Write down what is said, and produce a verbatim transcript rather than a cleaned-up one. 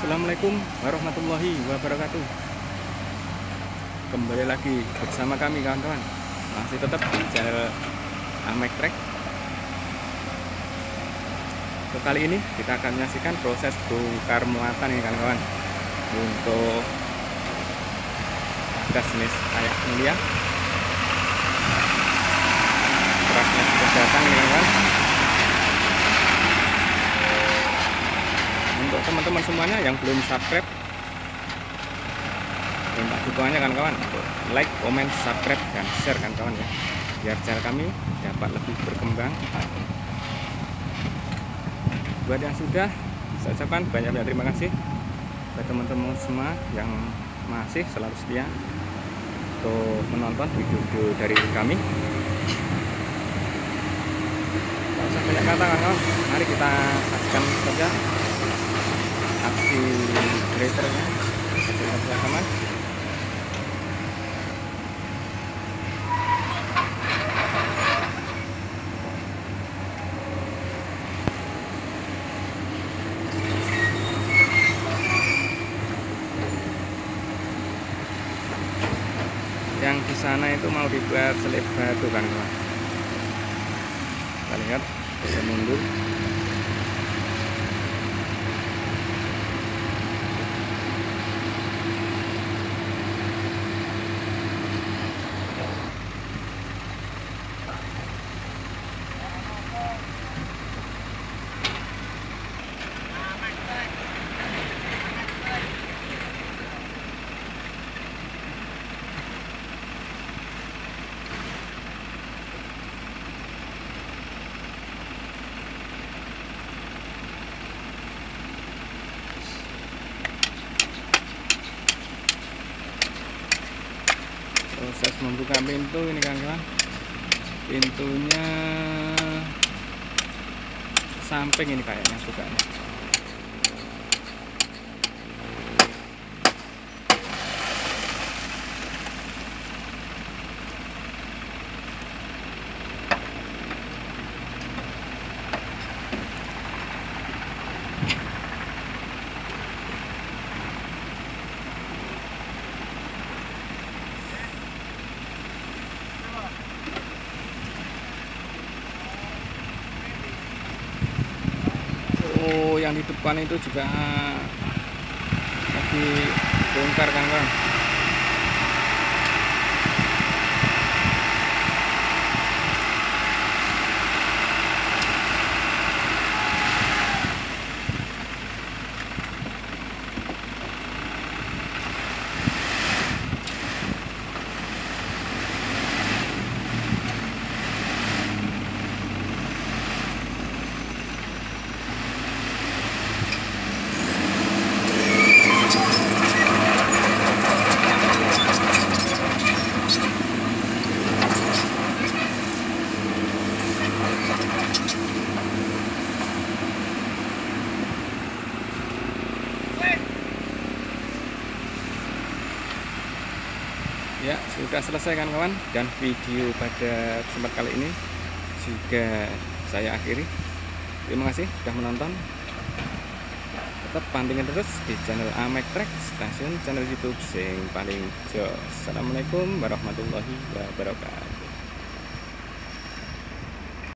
Assalamualaikum warahmatullahi wabarakatuh. Kembali lagi bersama kami kawan-kawan, masih tetap di channel Amek Trek. Untuk kali ini kita akan menyaksikan proses bongkar muatan ini kawan-kawan, untuk gas jenis kayak mulia. Kerasnya sudah datang ini kawan-kawan. Untuk teman-teman semuanya yang belum subscribe, minta dukungannya kan kawan, untuk like, comment, subscribe, dan share kan kawan ya, biar channel kami dapat lebih berkembang. Buat yang sudah, saya ucapkan banyak-banyak terima kasih buat teman-teman semua yang masih selalu setia untuk menonton video-video dari kami. Tidak usah banyak kata kan kawan, mari kita saksikan saja aksi gradernya hasil rekaman. Yang di sana itu mau dibuat selip batu kan kawan. Kita lihat bisa mundur. Proses membuka pintu ini kan kawan, pintunya samping ini kayaknya bukanya. Oh, yang di depan itu juga lagi bongkar kan kawan. Ya, sudah selesai kan kawan, dan video pada kesempatan kali ini juga saya akhiri. Terima kasih sudah menonton. Tetap pantengin terus di channel Amek Trek, stasiun channel YouTube sing paling jos. Assalamualaikum warahmatullahi wabarakatuh.